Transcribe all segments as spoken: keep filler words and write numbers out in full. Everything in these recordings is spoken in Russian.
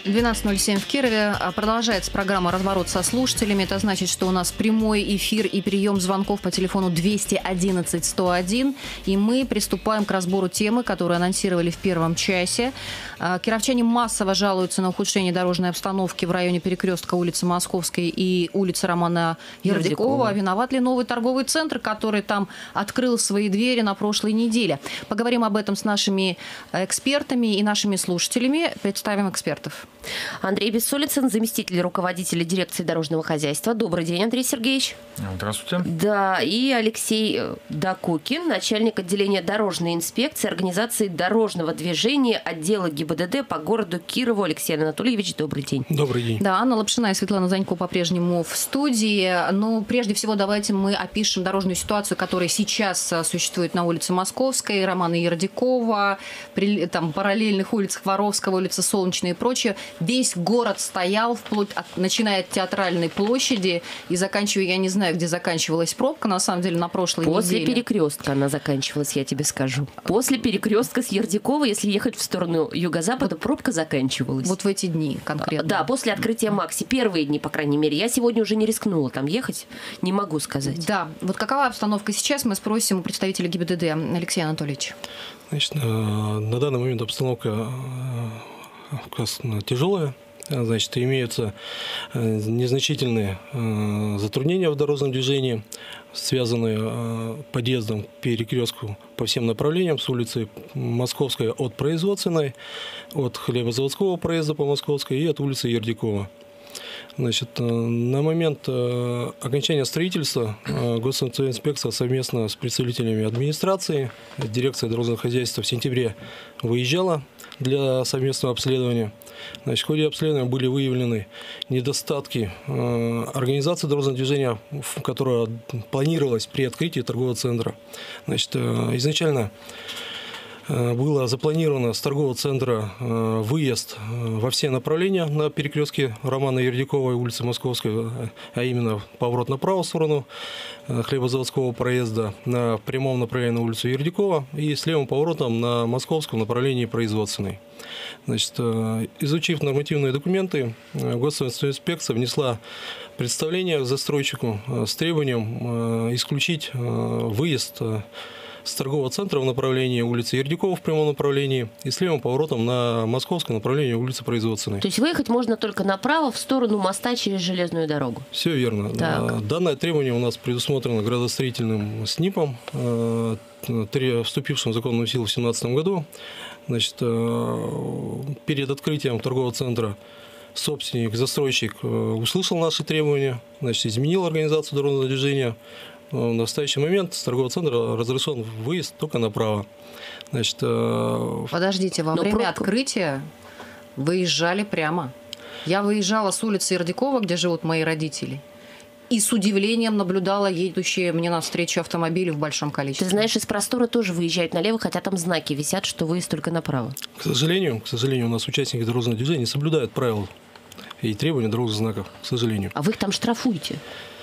двенадцать ноль семь в Кирове. Продолжается программа «Разворот со слушателями». Это значит, что у нас прямой эфир и прием звонков по телефону двести одиннадцать сто один. И мы приступаем к разбору темы, которую анонсировали в первом часе. Кировчане массово жалуются на ухудшение дорожной обстановки в районе перекрестка улицы Московской и улицы Романа Ердикова. Виноват ли новый торговый центр, который там открыл свои двери на прошлой неделе? Поговорим об этом с нашими экспертами и нашими слушателями. Представим экспертов. Андрей Бессолицын, заместитель руководителя дирекции дорожного хозяйства. Добрый день, Андрей Сергеевич. Здравствуйте. Да, и Алексей Докукин, начальник отделения дорожной инспекции организации дорожного движения отдела ГИБДД по городу Кирову. Алексей Анатольевич, добрый день. Добрый день. Да, Анна Лапшина и Светлана Занько по-прежнему в студии. Но прежде всего давайте мы опишем дорожную ситуацию, которая сейчас существует на улице Московской, Романа Ердикова, при, там, параллельных улицах Воровского, улица Солнечная и прочее. Весь город стоял, вплоть от, начиная от Театральной площади и заканчивая, я не знаю, где заканчивалась пробка, на самом деле, на прошлой После неделе. перекрестка она заканчивалась, я тебе скажу. После перекрестка с Ердикова, если ехать в сторону юго-запада, вот, пробка заканчивалась. Вот в эти дни конкретно. Да, после открытия Макси. Первые дни, по крайней мере. Я сегодня уже не рискнула там ехать, не могу сказать. Да, вот какова обстановка сейчас, мы спросим у представителя ГИБДД. Алексей Анатольевич. Значит, на данный момент обстановка тяжелая. Значит, имеются незначительные затруднения в дорожном движении, связанные подъездом к перекрестку по всем направлениям с улицы Московской от Производственной, от хлебозаводского проезда по Московской и от улицы Ердикова. Значит, на момент окончания строительства Госавтоинспекция совместно с представителями администрации, дирекция дорожного хозяйства в сентябре выезжала для совместного обследования. Значит, в ходе обследования были выявлены недостатки организации дорожного движения, которая планировалась при открытии торгового центра. Значит, изначально было запланировано с торгового центра выезд во все направления на перекрестке Романа Ердикова и улицы Московской, а именно поворот направо в сторону хлебозаводского проезда, на прямом направлении на улицу Ердикова и с левым поворотом на московском направлении Производственной. Значит, изучив нормативные документы, Госавтоинспекция внесла представление к застройщику с требованием исключить выезд с торгового центра в направлении улицы Ердикова в прямом направлении и с левым поворотом на московском направлении улицы Производственной. То есть выехать можно только направо в сторону моста через железную дорогу? Все верно. Так. Данное требование у нас предусмотрено градостроительным СНИПом, вступившим в законную силу в две тысячи семнадцатом году. Значит, перед открытием торгового центра собственник, застройщик услышал наши требования, значит, изменил организацию дорожного движения. В настоящий момент с торгового центра разрешен выезд только направо. Значит, Подождите, во время пробку... открытия выезжали прямо. Я выезжала с улицы Ердикова, где живут мои родители, и с удивлением наблюдала едущие мне навстречу автомобили в большом количестве. Ты знаешь, из простора тоже выезжают налево, хотя там знаки висят, что выезд только направо. К сожалению, к сожалению, у нас участники дорожного движения не соблюдают правил и требования дорожных знаков, к сожалению. А вы их там штрафуете?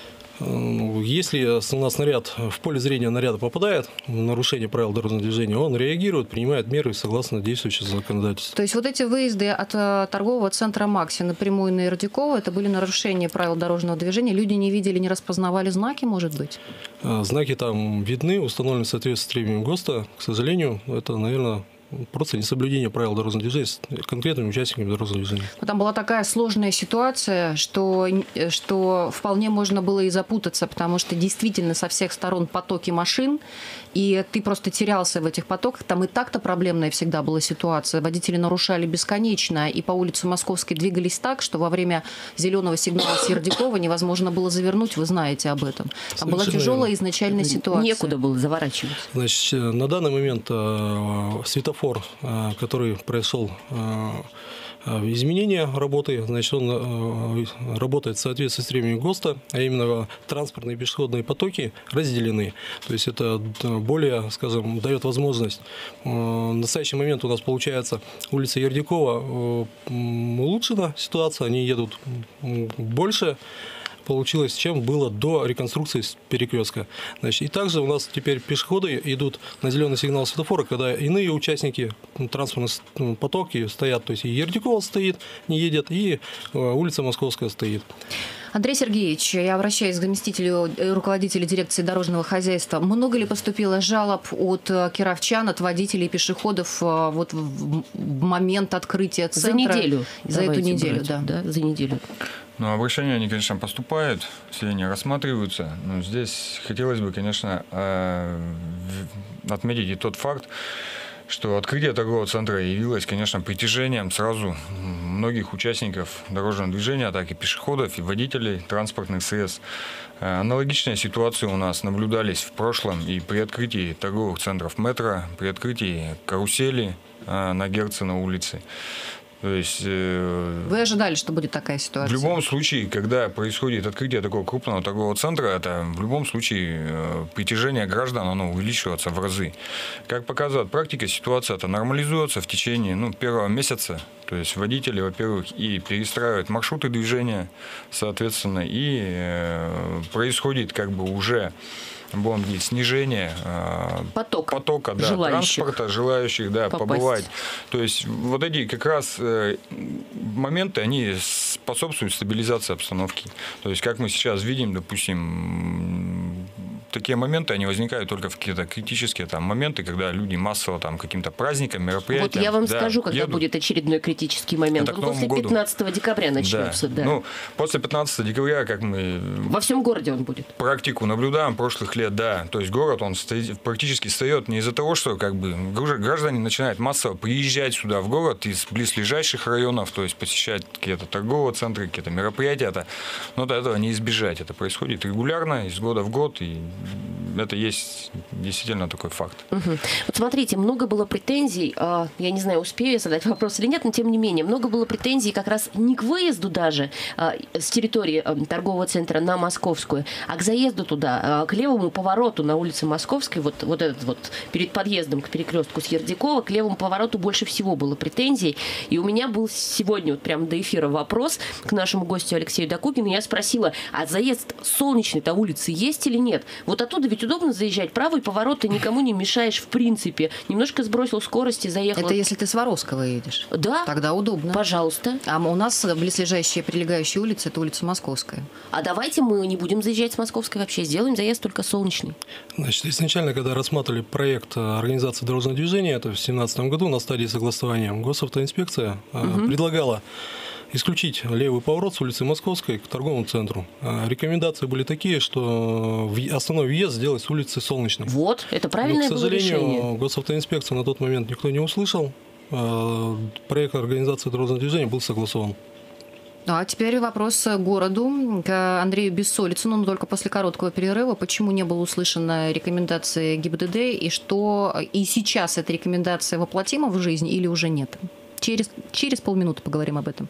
Если у нас наряд, в поле зрения наряда попадает в нарушение правил дорожного движения, он реагирует, принимает меры согласно действующему законодательству. То есть вот эти выезды от торгового центра Макси напрямую на Ердикова, это были нарушения правил дорожного движения? Люди не видели, не распознавали знаки, может быть? Знаки там видны, установлены в соответствии с требованиями ГОСТа. К сожалению, это, наверное, просто несоблюдение правил дорожного движения с конкретными участниками дорожного движения. Там была такая сложная ситуация, что, что вполне можно было и запутаться, потому что действительно со всех сторон потоки машин, и ты просто терялся в этих потоках. Там и так-то проблемная всегда была ситуация. Водители нарушали бесконечно, и по улице Московской двигались так, что во время зеленого сигнала с Ердикова невозможно было завернуть, вы знаете об этом. Там была тяжелая изначальная ситуация. Некуда было заворачивать. Значит, на данный момент светофор, который произошел изменение работы, значит, он работает в соответствии с требованиями ГОСТа, а именно транспортные и пешеходные потоки разделены. То есть это более, скажем, дает возможность. В настоящий момент у нас получается улица Ердикова улучшена ситуация, они едут больше получилось, чем было до реконструкции перекрестка. Значит, и также у нас теперь пешеходы идут на зеленый сигнал светофора, когда иные участники транспортного потока стоят. То есть и Ердикова стоит, не едет, и улица Московская стоит. Андрей Сергеевич, я обращаюсь к заместителю руководителя дирекции дорожного хозяйства. Много ли поступило жалоб от кировчан, от водителей и пешеходов вот в момент открытия центра? За неделю. За эту неделю, брать, да. да. За неделю. Ну, обращения, они, конечно, поступают, все они рассматриваются. Но здесь хотелось бы, конечно, отметить и тот факт, что открытие торгового центра явилось, конечно, притяжением сразу многих участников дорожного движения, так и пешеходов, и водителей транспортных средств. Аналогичные ситуации у нас наблюдались в прошлом и при открытии торговых центров метро, при открытии карусели на Герцена улице. То есть, э, Вы ожидали, что будет такая ситуация? В любом случае, когда происходит открытие такого крупного торгового центра, это в любом случае э, притяжение граждан, оно увеличивается в разы. Как показывает практика, ситуация это нормализуется в течение ну, первого месяца. То есть водители, во-первых, и перестраивают маршруты движения, соответственно, и э, происходит как бы уже будем говорить, снижение Поток. потока да, желающих. транспорта, желающих да, побывать. То есть вот эти как раз моменты, они способствуют стабилизации обстановки. То есть как мы сейчас видим, допустим, такие моменты, они возникают только в какие-то критические там, моменты, когда люди массово там, каким-то праздникам, мероприятиям. Вот я вам да, скажу, когда едут. будет очередной критический момент. Он после пятнадцатого декабря начнется. Да. Да. Ну, после пятнадцатого декабря, как мы... Во всем городе он будет. Практику наблюдаем прошлых лет, да. То есть город, он стоит, практически встает не из-за того, что как бы граждане начинают массово приезжать сюда в город из близлежащих районов, то есть посещать какие-то торговые центры, какие-то мероприятия. Это, но этого не избежать. Это происходит регулярно, из года в год, и это есть действительно такой факт. Угу. Вот смотрите, много было претензий, я не знаю, успею я задать вопрос или нет, но тем не менее, много было претензий как раз не к выезду даже с территории торгового центра на Московскую, а к заезду туда, к левому повороту на улице Московской, вот, вот этот вот перед подъездом к перекрестку с Ердикова, к левому повороту больше всего было претензий. И у меня был сегодня вот прямо до эфира вопрос к нашему гостю Алексею Докукину. Я спросила, а заезд солнечной-то улицы есть или нет? Вот оттуда ведь удобно заезжать, правый поворот, ты никому не мешаешь в принципе. Немножко сбросил скорость и заехал. Это если ты с Воровского едешь? Да. Тогда удобно. Пожалуйста. А у нас близлежащая прилегающая улица – это улица Московская. А давайте мы не будем заезжать с Московской вообще, сделаем заезд только солнечный. Значит, изначально, когда рассматривали проект организации дорожного движения, это в две тысячи семнадцатом году на стадии согласования, госавтоинспекция угу. предлагала исключить левый поворот с улицы Московской к торговому центру. Рекомендации были такие, что основной въезд сделать с улицы Солнечной. Вот, это правильное Но, было решение. к сожалению, госавтоинспекцию на тот момент никто не услышал. Проект организации дорожного движения был согласован. А теперь вопрос к городу, к Андрею Бессолицыну, но только после короткого перерыва. Почему не было услышана рекомендация ГИБДД и что и сейчас эта рекомендация воплотима в жизнь или уже нет? Через, через полминуты поговорим об этом.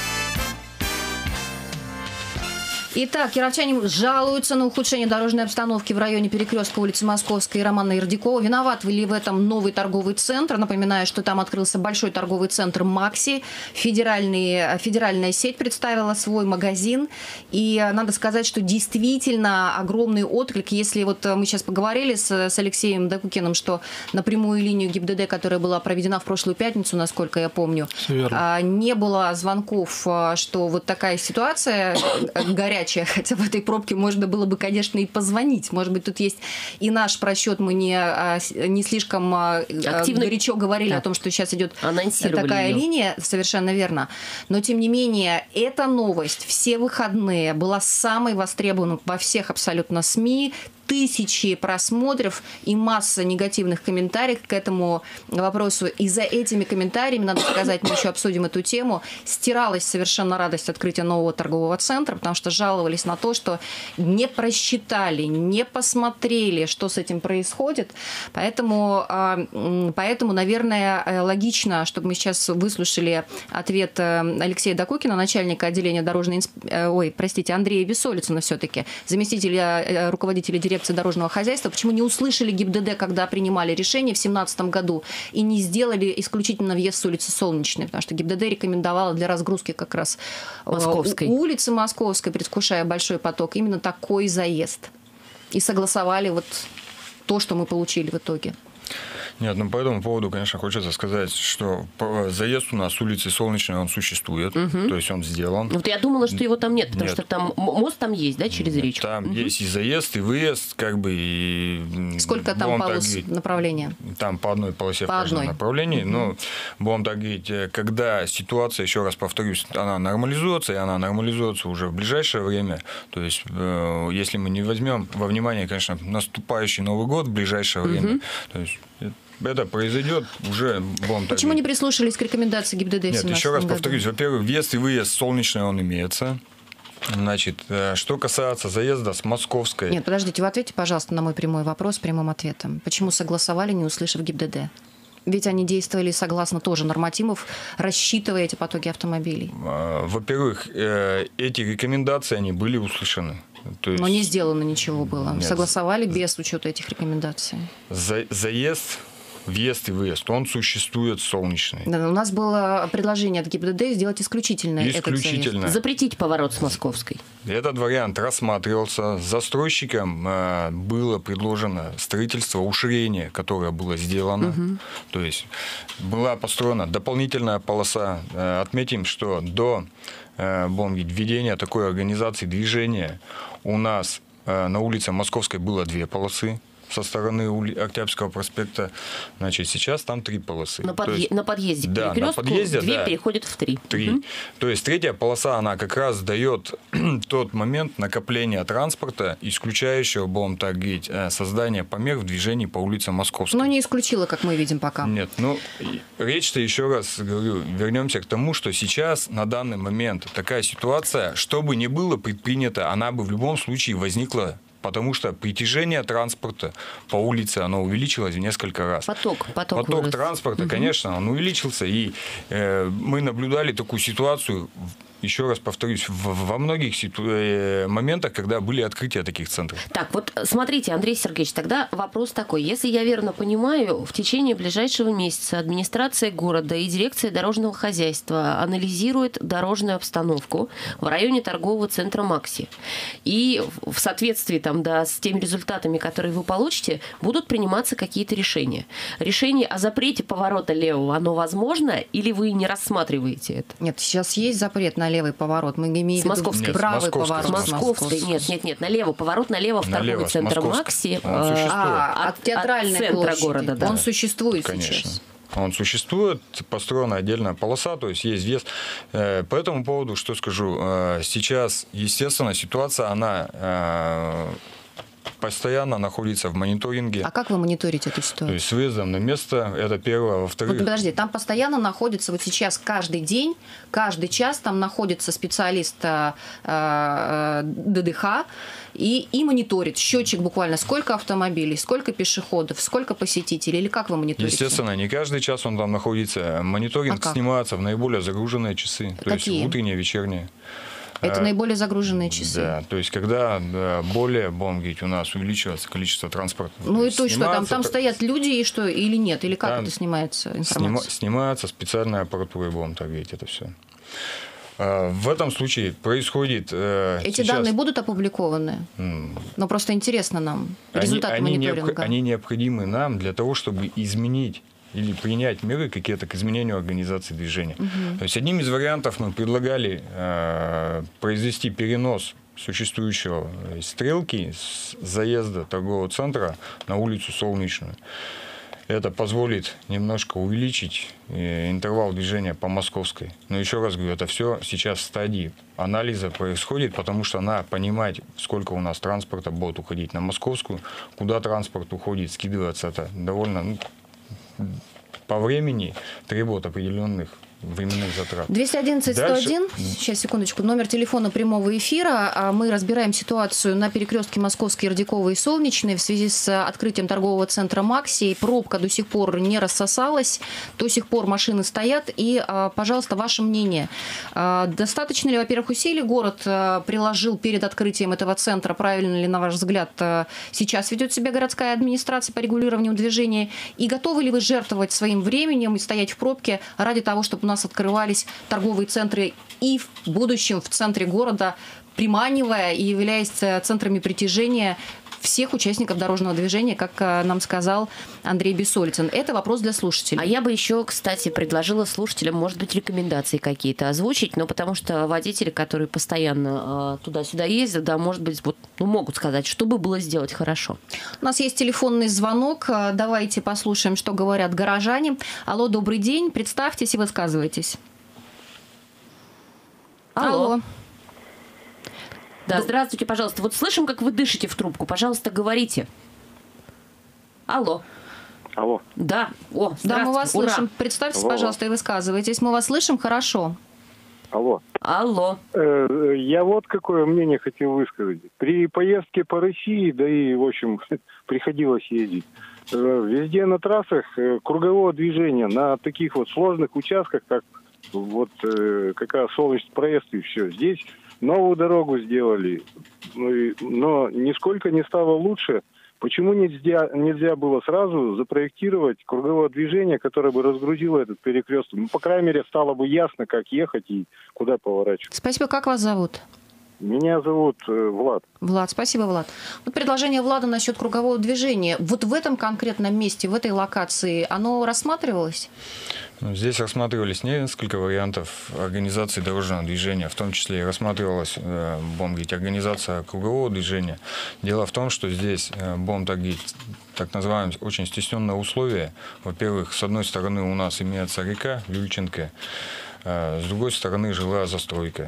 Итак, кировчане жалуются на ухудшение дорожной обстановки в районе перекрестка улицы Московской и Романа Ердикова. Виноват ли в этом новый торговый центр? Напоминаю, что там открылся большой торговый центр «Макси». Федеральный, федеральная сеть представила свой магазин. И надо сказать, что действительно огромный отклик. Если вот мы сейчас поговорили с, с Алексеем Докукиным, что на прямую линию ГИБДД, которая была проведена в прошлую пятницу, насколько я помню, не было звонков, что вот такая ситуация горячая. Хотя в этой пробке можно было бы, конечно, и позвонить. Может быть, тут есть и наш просчет. Мы не, не слишком активно горячо говорили да. о том, что сейчас идет такая ее. линия. Совершенно верно. Но, тем не менее, эта новость все выходные была самой востребованной во всех абсолютно СМИ. Тысячи просмотров и масса негативных комментариев к этому вопросу. И за этими комментариями, надо сказать, мы еще обсудим эту тему, стиралась совершенно радость открытия нового торгового центра, потому что жаловались на то, что не просчитали, не посмотрели, что с этим происходит. Поэтому, поэтому наверное, логично, чтобы мы сейчас выслушали ответ Алексея Докукина, начальника отделения дорожной инспекции, ой, простите, Андрея Бессолицына все-таки, заместителя руководителя дирекции дирекции дорожного хозяйства, почему не услышали ГИБДД, когда принимали решение в две тысячи семнадцатом году, и не сделали исключительно въезд с улицы Солнечной, потому что ГИБДД рекомендовала для разгрузки как раз Московской. улицы Московской, предвкушая большой поток, именно такой заезд. И согласовали вот то, что мы получили в итоге. Нет, ну по этому поводу, конечно, хочется сказать, что заезд у нас с улицы Солнечной, он существует, угу. то есть он сделан. Вот я думала, что его там нет, потому нет. что там мост там есть, да, через нет, речку? Там угу. есть и заезд, и выезд, как бы, и... Сколько там полос направления? Там по одной полосе по в каждом одной. направлении, угу. но, будем так говорить, когда ситуация, еще раз повторюсь, она нормализуется, и она нормализуется уже в ближайшее время, то есть, э, если мы не возьмем во внимание, конечно, наступающий Новый год в ближайшее угу. время, то есть... Это произойдет уже... Почему не прислушались к рекомендации ГИБДД в две тысячи семнадцатом Нет, еще раз году? повторюсь. Во-первых, въезд и выезд Солнечный, он имеется. Значит, что касается заезда с Московской... Нет, подождите, вы ответьте, пожалуйста, на мой прямой вопрос прямым ответом. Почему согласовали, не услышав ГИБДД? Ведь они действовали согласно тоже нормативов, рассчитывая эти потоки автомобилей. Во-первых, эти рекомендации, они были услышаны. То есть... Но не сделано ничего было. Нет. Согласовали без учета этих рекомендаций. За... Заезд... Въезд и выезд, он существует Солнечный. Да, у нас было предложение от ГИБДД сделать исключительно, исключительно. этот заезд. Запретить поворот с Московской. Этот вариант рассматривался. Застройщикам э, было предложено строительство уширения, которое было сделано. Угу. То есть была построена дополнительная полоса. Э, отметим, что до э, введения такой организации движения у нас э, на улице Московской было две полосы. Со стороны Октябрьского проспекта, значит, сейчас там три полосы. На, подъе- есть, на подъезде к да, перекрестку на подъезде, две да, переходят в три. Три. Угу. То есть третья полоса, она как раз дает тот момент накопления транспорта, исключающего, будем так говорить, создание помех в движении по улице Московской. Но не исключила, как мы видим пока. Нет, ну, речь-то, еще раз говорю, вернемся к тому, что сейчас, на данный момент, такая ситуация, что бы ни было предпринято, она бы в любом случае возникла. Потому что притяжение транспорта по улице, оно увеличилось в несколько раз. Поток, поток, поток транспорта, угу. конечно, он увеличился. И э, мы наблюдали такую ситуацию, еще раз повторюсь, в, во многих ситу... моментах, когда были открытия таких центров. Так, вот смотрите, Андрей Сергеевич, тогда вопрос такой. Если я верно понимаю, в течение ближайшего месяца администрация города и дирекция дорожного хозяйства анализирует дорожную обстановку в районе торгового центра «Макси». И в соответствии там, да, с теми результатами, которые вы получите, будут приниматься какие-то решения. Решение о запрете поворота левого, оно возможно, или вы не рассматриваете это? Нет, сейчас есть запрет на левый поворот. Мы имеем с Московской. Нет, правый поворот. С Московской. Нет, нет, нет, налево. Поворот налево в торговый налево, центр «Макси». А, от, от театральной от центра площади. города, да. Он существует Конечно. сейчас. Он существует, построена отдельная полоса, то есть есть въезд. По этому поводу, что скажу, сейчас, естественно, ситуация, она постоянно находится в мониторинге. А как вы мониторите эту ситуацию? То есть с выездом на место, это первое. Во-вторых... Вот, подожди, там постоянно находится, вот сейчас каждый день, каждый час там находится специалист э, э, ДДХ и, и мониторит. Счетчик буквально, сколько автомобилей, сколько пешеходов, сколько посетителей, или как вы мониторите? Естественно, не каждый час он там находится. Мониторинг а снимается в наиболее загруженные часы. То Какие? есть утренние, вечерние. Это а, наиболее загруженные часы. Да, то есть когда да, более, будем говорить, у нас увеличивается количество транспорта. Ну и то, что там, там стоят люди и что, или нет, или как там это снимается информация? Снима, снимается специальная аппаратура, будем так говорить, это все. А, в этом случае происходит... Эти сейчас... данные будут опубликованы? Mm. Но просто интересно нам результаты они, мониторинга. Они, необх... они необходимы нам для того, чтобы изменить или принять меры какие-то к изменению организации движения. Угу. То есть одним из вариантов мы предлагали э, произвести перенос существующего стрелки с заезда торгового центра на улицу Солнечную. Это позволит немножко увеличить э, интервал движения по Московской. Но еще раз говорю, это все сейчас в стадии анализа происходит, потому что надо понимать, сколько у нас транспорта будет уходить на Московскую, куда транспорт уходит, скидываться это довольно... Ну, по времени требует определенных временных затрат. двести одиннадцать сто один, сейчас, секундочку, номер телефона прямого эфира. Мы разбираем ситуацию на перекрестке Московской, Ярдикова и Солнечной в связи с открытием торгового центра «Макси». Пробка до сих пор не рассосалась, до сих пор машины стоят. И, пожалуйста, ваше мнение. Достаточно ли, во-первых, усилий город приложил перед открытием этого центра? Правильно ли, на ваш взгляд, сейчас ведет себя городская администрация по регулированию движения? И готовы ли вы жертвовать своим временем и стоять в пробке ради того, чтобы у нас открывались торговые центры и в будущем в центре города, приманивая и являясь центрами притяжения всех участников дорожного движения, как нам сказал Андрей Бессолицын? Это вопрос для слушателей. А я бы еще, кстати, предложила слушателям, может быть, рекомендации какие-то озвучить, но потому что водители, которые постоянно э, туда-сюда ездят, да, может быть, вот, ну, могут сказать, что бы было сделать хорошо. У нас есть телефонный звонок. Давайте послушаем, что говорят горожане. Алло, добрый день. Представьтесь и высказывайтесь. Алло. Алло. Да, здравствуйте, пожалуйста. Вот слышим, как вы дышите в трубку. Пожалуйста, говорите. Алло. Алло. Да. О, здравствуйте. Да, мы вас Ура. слышим. Представьтесь, Алло. пожалуйста, и высказывайтесь. Мы вас слышим хорошо. Алло. Алло. Э, я вот какое мнение хотел высказать. При поездке по России, да и, в общем, приходилось ездить, э, везде на трассах э, кругового движения на таких вот сложных участках, как вот э, какая Солнечный проезд и все. Здесь новую дорогу сделали, но нисколько не стало лучше. Почему нельзя, нельзя было сразу запроектировать круговое движение, которое бы разгрузило этот перекресток? Ну, по крайней мере, стало бы ясно, как ехать и куда поворачивать. Спасибо. Как вас зовут? Меня зовут э, Влад. Влад, спасибо, Влад. Вот предложение Влада насчет кругового движения. Вот в этом конкретном месте, в этой локации, оно рассматривалось? Здесь рассматривались несколько вариантов организации дорожного движения, в том числе и рассматривалась, будем говорить, организация кругового движения. Дело в том, что здесь, будем так говорить, так называемые очень стесненные условия. Во-первых, с одной стороны у нас имеется река Люльченко, с другой стороны жилая застройка.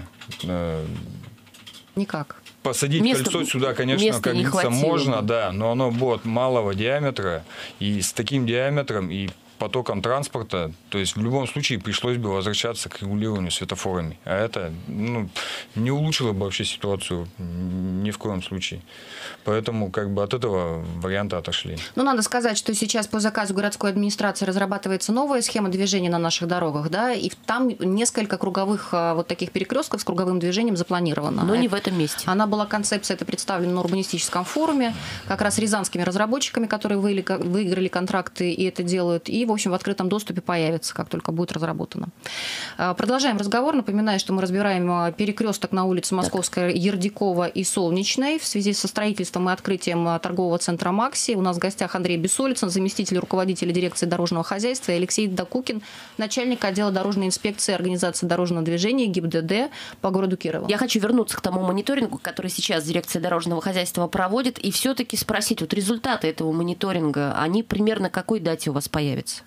Никак. Посадить Места, кольцо сюда, конечно, как говорится, можно, да, но оно будет малого диаметра, и с таким диаметром и потоком транспорта, то есть в любом случае пришлось бы возвращаться к регулированию светофорами. А это, ну, не улучшило бы вообще ситуацию ни в коем случае. Поэтому как бы от этого варианта отошли. Ну, надо сказать, что сейчас по заказу городской администрации разрабатывается новая схема движения на наших дорогах, да, и там несколько круговых вот таких перекрестков с круговым движением запланировано. Но не в этом месте. Она была, концепция эта представлена на урбанистическом форуме, как раз рязанскими разработчиками, которые выиграли контракты и это делают, и в общем, в открытом доступе появится, как только будет разработано. Продолжаем разговор. Напоминаю, что мы разбираем перекресток на улице Московская, Ярдикова и Солнечной в связи со строительством и открытием торгового центра «Макси». У нас в гостях Андрей Бессолицын, заместитель руководителя дирекции дорожного хозяйства, и Алексей Докукин, начальник отдела дорожной инспекции организации дорожного движения ГИБДД по городу Кирово. Я хочу вернуться к тому мониторингу, который сейчас дирекция дорожного хозяйства проводит, и все-таки спросить, вот результаты этого мониторинга, они примерно к какой дате у вас появятся?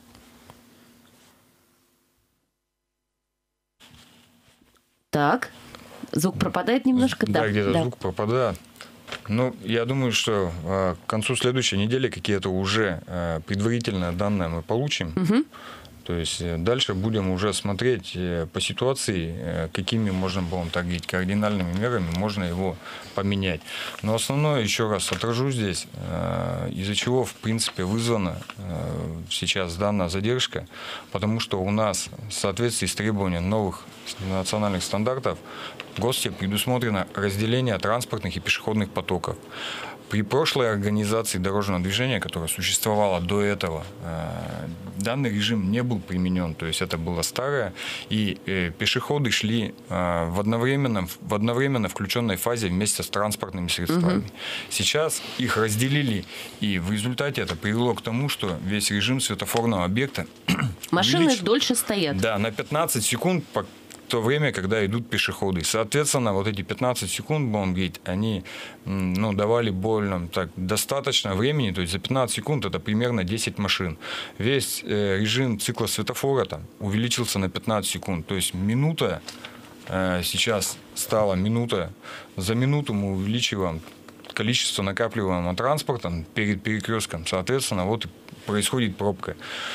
Так, звук пропадает немножко. Да, да где-то да. звук пропадает. Ну, я думаю, что э, к концу следующей недели какие-то уже э, предварительные данные мы получим. Угу. То есть дальше будем уже смотреть по ситуации, какими можно, будем так говорить, кардинальными мерами можно его поменять. Но основное, еще раз отражу здесь, из-за чего, в принципе, вызвана сейчас данная задержка, потому что у нас в соответствии с требованием новых национальных стандартов в ГОСТе предусмотрено разделение транспортных и пешеходных потоков. При прошлой организации дорожного движения, которая существовала до этого, данный режим не был применен. То есть это было старое, и пешеходы шли в одновременно, в одновременно включенной фазе вместе с транспортными средствами. Угу. Сейчас их разделили, и в результате это привело к тому, что весь режим светофорного объекта... Машины увеличил, дольше стоят. Да, на пятнадцать секунд... в то время, когда идут пешеходы. Соответственно, вот эти пятнадцать секунд, будем говорить, они ну, давали больно так, достаточно времени, то есть за пятнадцать секунд это примерно десять машин. Весь э, режим цикла светофора там увеличился на пятнадцать секунд, то есть минута э, сейчас стала минута, за минуту мы увеличиваем количество накапливаемого транспорта перед перекрестком, соответственно, вот происходит пробка.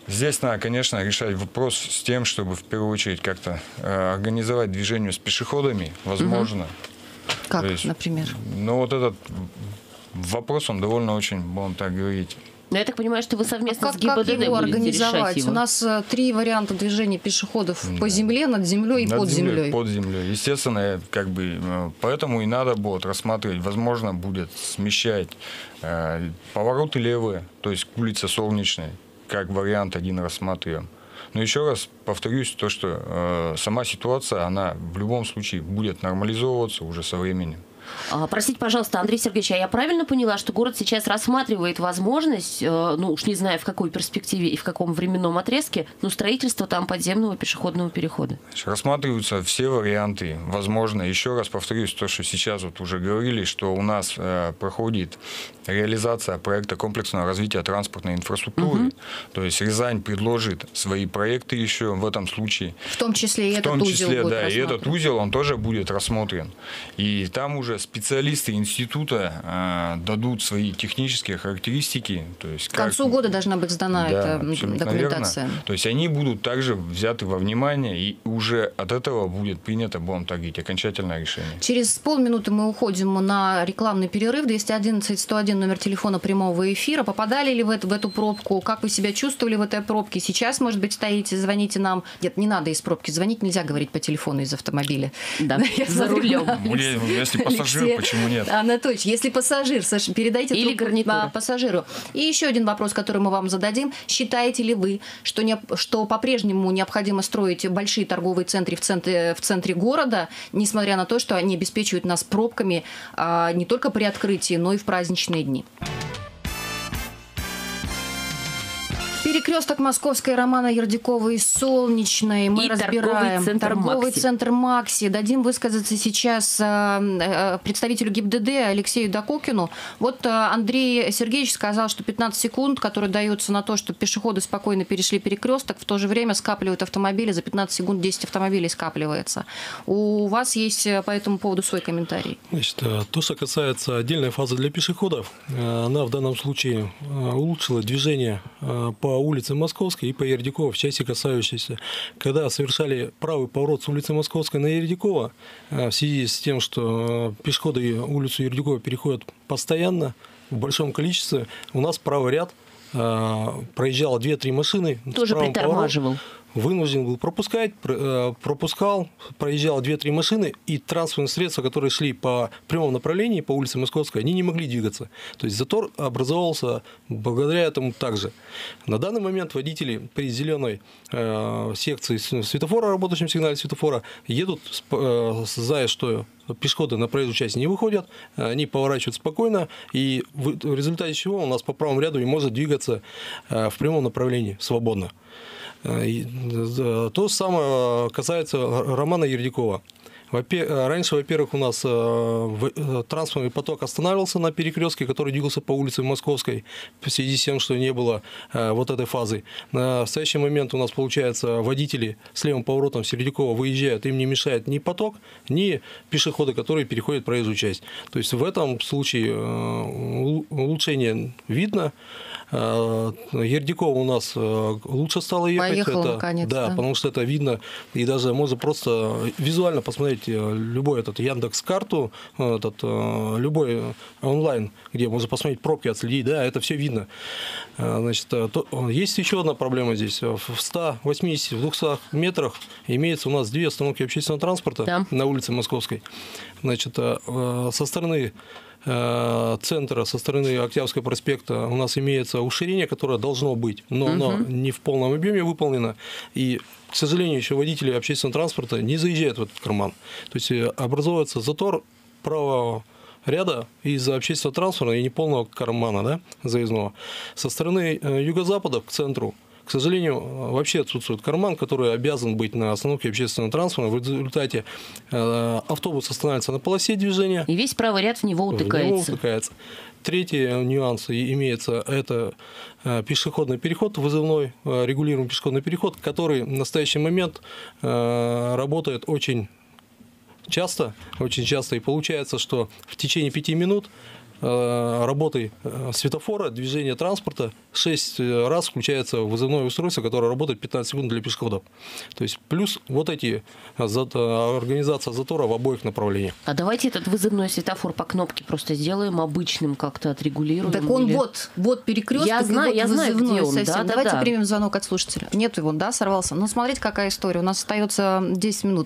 Здесь надо, конечно, решать вопрос с тем, чтобы в первую очередь как-то э, организовать движение с пешеходами, возможно. Угу. Как, есть, например? Ну, вот этот вопрос, он довольно очень, будем так говорить... Но я так понимаю, что вы совместно а с как, ГИБДД как его будете организовать? решать его? У нас э, три варианта движения пешеходов Да. по земле, над землей и Над под землей, землей. Под землей. Естественно, как бы, э, поэтому и надо будет рассматривать, возможно, будет смещать э, повороты левые, то есть к улице Солнечной, как вариант один рассматриваем. Но еще раз повторюсь, то, что э, сама ситуация, она в любом случае будет нормализовываться уже со временем. А, простите, пожалуйста, Андрей Сергеевич, а я правильно поняла, что город сейчас рассматривает возможность, э, ну уж не знаю в какой перспективе и в каком временном отрезке, но строительство там подземного пешеходного перехода? Значит, рассматриваются все варианты. Возможно, еще раз повторюсь, то, что сейчас вот уже говорили, что у нас э, проходит реализация проекта комплексного развития транспортной инфраструктуры. Угу. То есть Рязань предложит свои проекты еще в этом случае. В том числе и в этот том узел числе, будет да, и этот узел, он тоже будет рассмотрен. И там уже специалисты института э, дадут свои технические характеристики. То есть К концу как, года должна быть сдана да, эта документация. Верно. То есть они будут также взяты во внимание, и уже от этого будет принято, будем так говорить, окончательное решение. Через полминуты мы уходим на рекламный перерыв. двести одиннадцать сто один номер телефона прямого эфира. Попадали ли вы в эту пробку? Как вы себя чувствовали в этой пробке? Сейчас, может быть, стоите, звоните нам. Нет, не надо из пробки звонить, нельзя говорить по телефону из автомобиля. Да, за рулем. Если пассажир, почему нет? Анатольевич, если пассажир, передайте или гарнитура пассажиру. И еще один вопрос, который мы вам зададим. Считаете ли вы, что, не, что по-прежнему необходимо строить большие торговые центры в центре, в центре города, несмотря на то, что они обеспечивают нас пробками а, не только при открытии, но и в праздничные дни? Перекресток Московской, Романа Ердякова и Солнечной. Мы и разбираем. Торговый центр, торговый Макси. центр Макси. Дадим высказаться сейчас представителю ГИБДД Алексею Докукину. Вот Андрей Сергеевич сказал, что пятнадцать секунд, которые даются на то, чтобы пешеходы спокойно перешли перекресток, в то же время скапливают автомобили. За пятнадцать секунд десять автомобилей скапливается. У вас есть по этому поводу свой комментарий? Значит, то, что касается отдельной фазы для пешеходов, она в данном случае улучшила движение по улице Московской и по Ердякова в части касающейся. Когда совершали правый поворот с улицы Московской на Ердякова, в связи с тем, что пешеходы улицу Ердякова переходят постоянно, в большом количестве, у нас правый ряд проезжало две-три машины. Тоже притормаживал. Вынужден был пропускать, пропускал, проезжало две-три машины, и транспортные средства, которые шли по прямому направлению по улице Московской, они не могли двигаться. То есть затор образовался благодаря этому также. На данный момент водители при зеленой секции светофора, работающем сигнале светофора, едут, зная, что пешеходы на проезжую часть не выходят, они поворачивают спокойно, и в результате чего у нас по правому ряду не может двигаться в прямом направлении свободно. То же самое касается Романа Ердякова. Раньше, во-первых, у нас транспортный поток останавливался на перекрестке, который двигался по улице Московской, в связи с тем, что не было вот этой фазы. На настоящий момент у нас, получается, водители с левым поворотом с Ердякова выезжают, им не мешает ни поток, ни пешеходы, которые переходят проезжую часть. То есть в этом случае улучшение видно. Ердякова у нас лучше стало ехать. Поехал, это, наконец-то. Да, потому что это видно, и даже можно просто визуально посмотреть любой этот Яндекс.Карту, этот, любой онлайн, где можно посмотреть пробки, отследить, да, это все видно. Значит, то, есть еще одна проблема здесь. В ста восьмидесяти, в двухстах метрах имеется у нас две остановки общественного транспорта, да, на улице Московской. Значит, со стороны центра, со стороны Октябрьского проспекта у нас имеется уширение, которое должно быть, но угу. оно не в полном объеме выполнено. И, к сожалению, еще водители общественного транспорта не заезжают в этот карман. То есть образовывается затор правого ряда из-за общественного транспорта и неполного кармана, да, заездного. Со стороны юго-запада к центру, к сожалению, вообще отсутствует карман, который обязан быть на остановке общественного транспорта. В результате автобус останавливается на полосе движения. И весь правый ряд в него утыкается. В него утыкается. Третий нюанс имеется – это пешеходный переход вызывной, регулируемый пешеходный переход, который в настоящий момент работает очень часто, очень часто. И получается, что в течение пяти минут работой светофора, движения транспорта шесть раз включается вызывное устройство, которое работает пятнадцать секунд для пешеходов. То есть плюс вот эти организация затора в обоих направлениях. А давайте этот вызывной светофор по кнопке просто сделаем обычным, как-то отрегулируем. Так он или... вот, вот перекресток, я знаю, вот я знаю, где он. совсем. Да, Давайте да, да. примем звонок от слушателя. Нет его, да, сорвался. Ну, смотрите, какая история. У нас остается десять минут.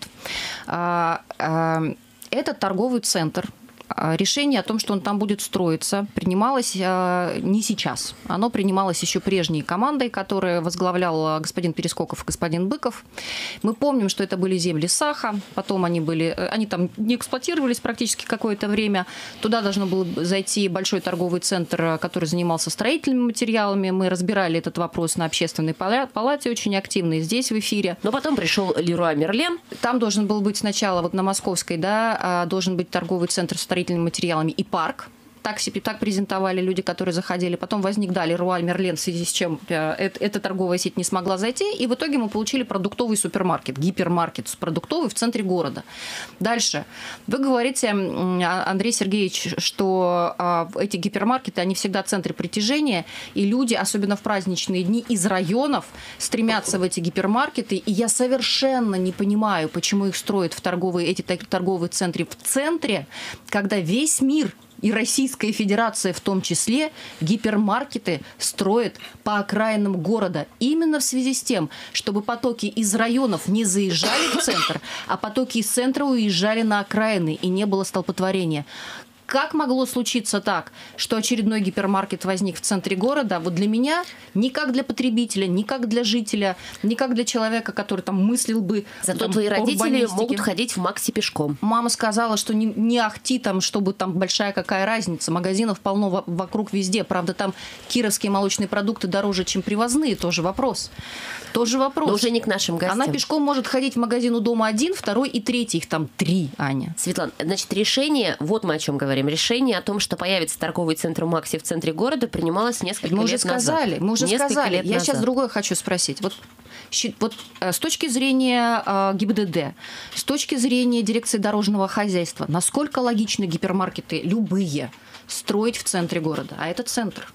А, а, этот торговый центр, решение о том, что он там будет строиться, принималось не сейчас. Оно принималось еще прежней командой, которую возглавлял господин Перескоков и господин Быков. Мы помним, что это были земли Саха, потом они были, они там не эксплуатировались практически какое-то время. Туда должен был зайти большой торговый центр, который занимался строительными материалами. Мы разбирали этот вопрос на общественной палате очень активно и здесь в эфире. Но потом пришел Леруа Мерлен. Там должен был быть сначала, вот на Московской, да, должен быть торговый центр с строительными материалами и парк. Так, себе, так презентовали люди, которые заходили. Потом возник далее Леруа Мерлен, в связи с чем эта, эта торговая сеть не смогла зайти. И в итоге мы получили продуктовый супермаркет, гипермаркет продуктовый в центре города. Дальше. Вы говорите, Андрей Сергеевич, что эти гипермаркеты, они всегда в центре притяжения. И люди, особенно в праздничные дни, из районов стремятся в эти гипермаркеты. И я совершенно не понимаю, почему их строят в торговые, эти торговые центры в центре, когда весь мир и Российская Федерация в том числе гипермаркеты строят по окраинам города. Именно в связи с тем, чтобы потоки из районов не заезжали в центр, а потоки из центра уезжали на окраины, и не было столпотворения. Как могло случиться так, что очередной гипермаркет возник в центре города? Вот для меня, ни как для потребителя, ни как для жителя, ни как для человека, который там мыслил бы... Зато там, твои родители могут ходить в Макси пешком. Мама сказала, что не, не ахти там, чтобы там большая какая разница. Магазинов полно в, вокруг везде. Правда, там кировские молочные продукты дороже, чем привозные. Тоже вопрос. Тоже вопрос. Но уже не к нашим гостям. Она пешком может ходить в магазин у дома один, второй и третий. Их там три, Аня. Светлана, значит, решение, вот мы о чем говорим. Решение о том, что появится торговый центр Макси в центре города, принималось несколько мы лет уже сказали, назад. Мы уже несколько сказали. Лет Я назад. сейчас другое хочу спросить. Вот, вот с точки зрения ГИБДД, с точки зрения дирекции дорожного хозяйства, насколько логично гипермаркеты любые строить в центре города? А это центр.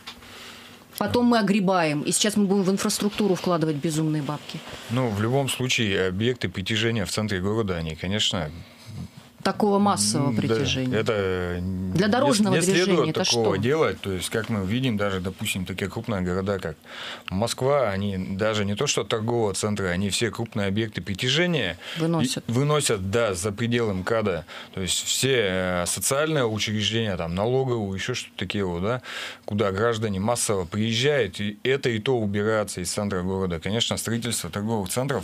Потом мы огребаем, и сейчас мы будем в инфраструктуру вкладывать безумные бабки. Ну, в любом случае, объекты притяжения в центре города, они, конечно... Такого массового притяжения. Да, это для дорожного не, не движения следует это такого что? делать. То есть, как мы видим, даже, допустим, такие крупные города, как Москва, они даже не то что торгового центра, они все крупные объекты притяжения выносят, выносят да, за пределы МКАДа. То есть, все социальные учреждения, там, налоговые, еще что-то такие, вот, да, куда граждане массово приезжают, и это и то убираться из центра города. Конечно, строительство торговых центров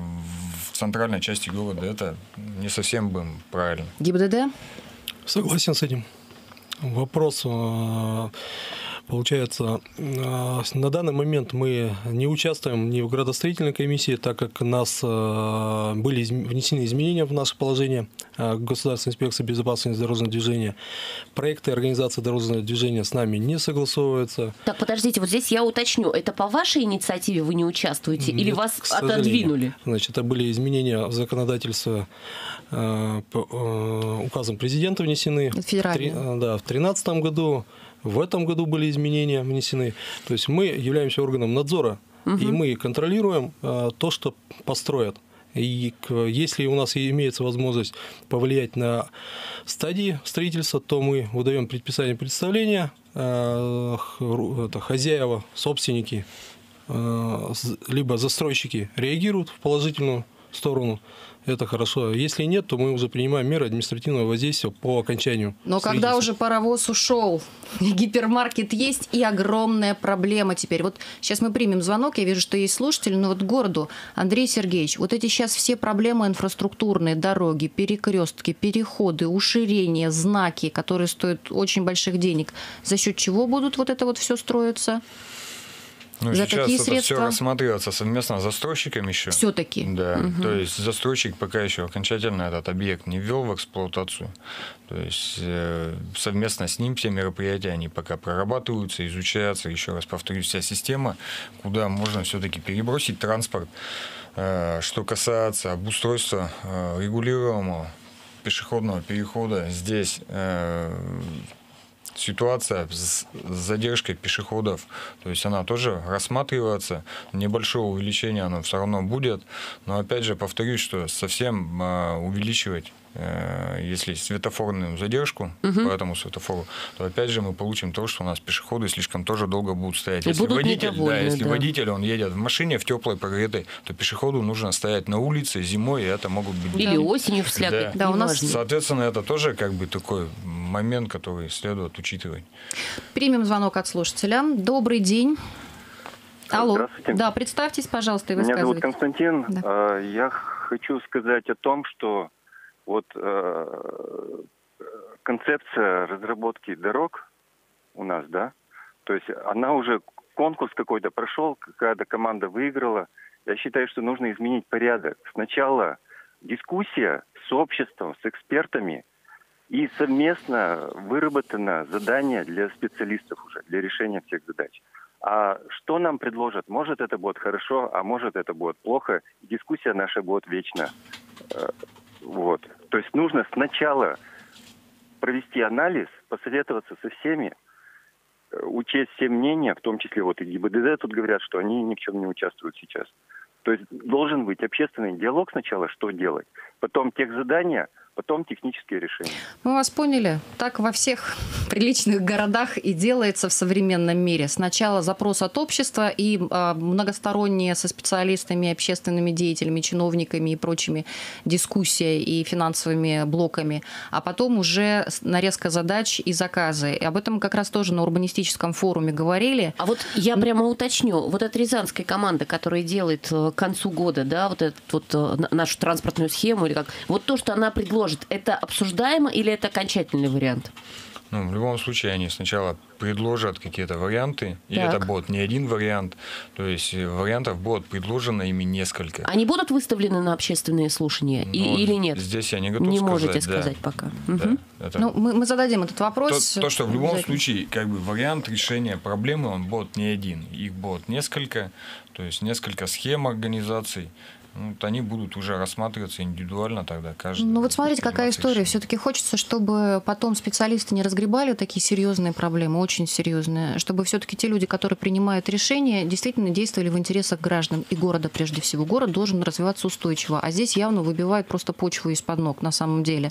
в центральной части города, это не совсем бы правильно. ГИБДД? Согласен с этим. Вопрос, получается, на данный момент мы не участвуем ни в градостроительной комиссии, так как у нас были внесены изменения в наше положение Государственной инспекции безопасности дорожного движения. Проекты организации дорожного движения с нами не согласовываются. Так, подождите, вот здесь я уточню. Это по вашей инициативе вы не участвуете? Или Нет, вас к сожалению. отодвинули? Значит, это были изменения в законодательство указом президента внесены. Федеральные. Да, в две тысячи тринадцатом году. В этом году были изменения внесены. То есть мы являемся органом надзора, угу. и мы контролируем то, что построят. И если у нас имеется возможность повлиять на стадии строительства, то мы выдаем предписание представления, это хозяева, собственники, либо застройщики реагируют в положительную сторону. Это хорошо. Если нет, то мы уже принимаем меры административного воздействия по окончанию. Но когда уже паровоз ушел, гипермаркет есть, и огромная проблема теперь. Вот сейчас мы примем звонок, я вижу, что есть слушатели, но вот к городу. Андрей Сергеевич, вот эти сейчас все проблемы инфраструктурные, дороги, перекрестки, переходы, уширения, знаки, которые стоят очень больших денег, за счет чего будут вот это вот все строиться? Ну, За сейчас какие это средства? все рассматривается совместно с застройщиком еще. Все-таки. Да. Угу. То есть застройщик пока еще окончательно этот объект не ввел в эксплуатацию. То есть э, совместно с ним все мероприятия, они пока прорабатываются, изучаются. Еще раз повторюсь, вся система, куда можно все-таки перебросить транспорт. Э, что касается обустройства э, регулируемого пешеходного перехода, здесь... Э, ситуация с задержкой пешеходов, то есть она тоже рассматривается, небольшое увеличение оно все равно будет, но опять же повторюсь, что совсем увеличивать, если светофорную задержку угу. по этому светофору, то опять же мы получим то, что у нас пешеходы слишком тоже долго будут стоять. И если будут водитель, недовольны, да, если да. водитель, он едет в машине в теплой прогретой, то пешеходу нужно стоять на улице зимой, и это могут быть... Или осенью в слякоть. Да. Да, у нас... Соответственно, это тоже как бы такой момент, который следует учитывать. Примем звонок от слушателя. Добрый день. Алло. Здравствуйте. Да, представьтесь, пожалуйста, и Меня зовут высказывайтесь. Константин. Да. Я хочу сказать о том, что вот концепция разработки дорог у нас, да, то есть она уже, конкурс какой-то прошел, какая-то команда выиграла. Я считаю, что нужно изменить порядок. Сначала дискуссия с обществом, с экспертами, и совместно выработано задание для специалистов уже, для решения всех задач. А что нам предложат? Может, это будет хорошо, а может, это будет плохо. Дискуссия наша будет вечна. Вот. То есть нужно сначала провести анализ, посоветоваться со всеми, учесть все мнения, в том числе вот и ГИБДД тут говорят, что они ни в чем не участвуют сейчас. То есть должен быть общественный диалог сначала, что делать, потом техзадания, потом технические решения. Мы вас поняли. Так во всех приличных городах и делается в современном мире. Сначала запрос от общества и э, многосторонние со специалистами, общественными деятелями, чиновниками и прочими дискуссия и финансовыми блоками, а потом уже нарезка задач и заказы. И об этом как раз тоже на урбанистическом форуме говорили. А вот я прямо уточню. Вот эта рязанская команда, которая делает к концу года, да, вот эту вот нашу транспортную схему, или как, вот то, что она предложит, это обсуждаемо или это окончательный вариант? Ну, в любом случае, они сначала предложат какие-то варианты, и так. это будет не один вариант, то есть вариантов будет предложено ими несколько. Они будут выставлены на общественные слушания и, ну, или нет? Здесь я не готов не сказать. можете да. сказать пока. Да, угу. это... Ну, мы, мы зададим этот вопрос. То, то, что в любом случае, как бы вариант решения проблемы, он будет не один. Их будет несколько, то есть несколько схем организаций. Вот они будут уже рассматриваться индивидуально тогда каждый. Ну вот смотрите, какая история. Все-таки хочется, чтобы потом специалисты не разгребали такие серьезные проблемы, очень серьезные, чтобы все-таки те люди, которые принимают решения, действительно действовали в интересах граждан и города прежде всего. Город должен развиваться устойчиво, а здесь явно выбивают просто почву из-под ног на самом деле.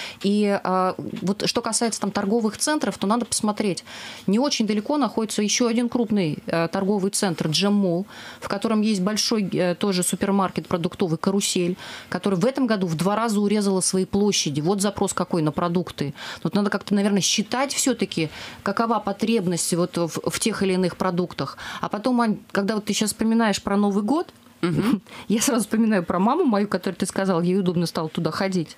И а, вот что касается там торговых центров, то надо посмотреть. Не очень далеко находится еще один крупный а, торговый центр Джем-молл, в котором есть большой а, тоже супермаркет продуктовый «Карусель», который в этом году в два раза урезала свои площади. Вот запрос какой на продукты. Вот надо как-то, наверное, считать все-таки, какова потребность вот в, в тех или иных продуктах. А потом, Ань, когда вот ты сейчас вспоминаешь про Новый год, угу. я сразу вспоминаю про маму мою, которую ты сказала, ей удобно стало туда ходить.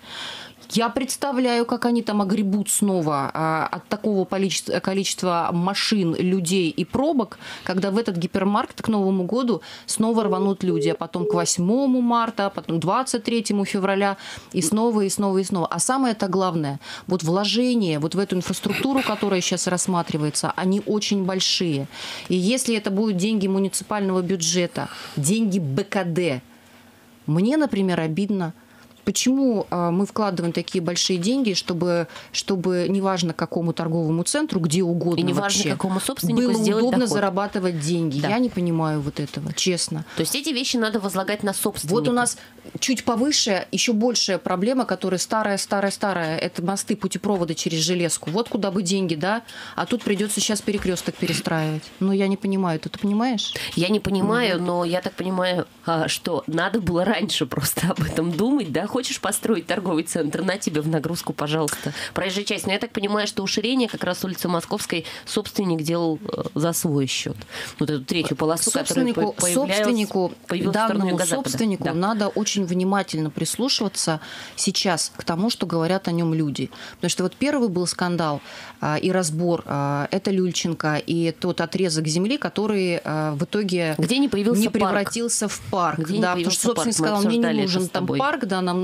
Я представляю, как они там огребут снова а, от такого количества, количества машин, людей и пробок, когда в этот гипермаркет к Новому году снова рванут люди, а потом к восьмому марта, а потом двадцать третьего февраля, и снова, и снова, и снова. А самое-то главное, вот вложения вот в эту инфраструктуру, которая сейчас рассматривается, они очень большие. И если это будут деньги муниципального бюджета, деньги бэ ка дэ, мне, например, обидно. Почему мы вкладываем такие большие деньги, чтобы, чтобы неважно какому торговому центру, где угодно, и неважно вообще, какому собственнику было сделать удобно доход. Зарабатывать деньги? Да. Я не понимаю вот этого, честно. То есть эти вещи надо возлагать на собственника. Вот у нас чуть повыше еще большая проблема, которая старая-старая-старая, это мосты, путепроводы через железку. Вот куда бы деньги, да? А тут придется сейчас перекресток перестраивать. Но я не понимаю, ты, ты понимаешь? Я не понимаю, но я так понимаю, что надо было раньше просто об этом думать, да? Хочешь построить торговый центр, на тебе в нагрузку, пожалуйста, проезжая часть. Но я так понимаю, что уширение как раз улицы Московской собственник делал за свой счет. Вот эту третью полосу, собственнику, которая собственнику, данному собственнику да. надо очень внимательно прислушиваться сейчас к тому, что говорят о нем люди. Потому что вот первый был скандал а, и разбор, а, это Люльченко и тот отрезок земли, который а, в итоге Где не, появился не парк. превратился в парк. Где да, не потому что собственник парк. сказал, мне не нужен там парк, да, нам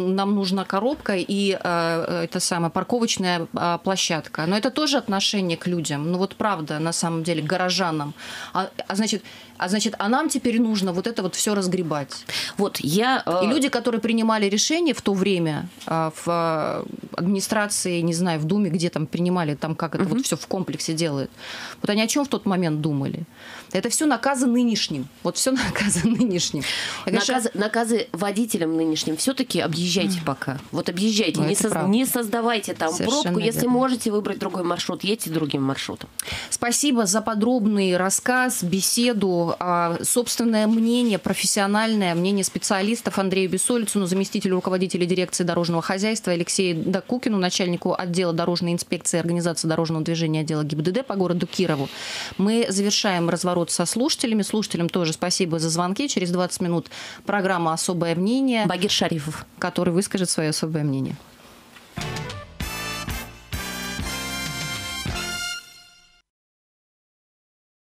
нам нужна коробка и э, это самая парковочная э, площадка. Но это тоже отношение к людям. Ну вот правда, на самом деле, к горожанам. А, а значит, а значит, а нам теперь нужно вот это вот все разгребать. Вот я... Э... И люди, которые принимали решения в то время э, в э, администрации, не знаю, в Думе, где там принимали, там как это uh-huh. вот все в комплексе делают. Вот они о чем в тот момент думали? Это все наказы нынешним. Вот все наказы нынешним. Я, наказы, конечно... наказы водителям нынешним. Все-таки объезжайте mm. пока. Вот объезжайте. Ну, не, соз... не создавайте там Совершенно пробку. Если верно. можете выбрать другой маршрут, едьте другим маршрутом. Спасибо за подробный рассказ, беседу, собственное мнение, профессиональное мнение специалистов Андрею Бессолицыну, заместителю руководителя дирекции дорожного хозяйства, Алексею Докукину, начальнику отдела дорожной инспекции и организации дорожного движения отдела ГИБДД по городу Кирову. Мы завершаем разворот со слушателями. Слушателям тоже спасибо за звонки. Через двадцать минут программа «Особое мнение». Багир Шарифов. Который выскажет свое особое мнение.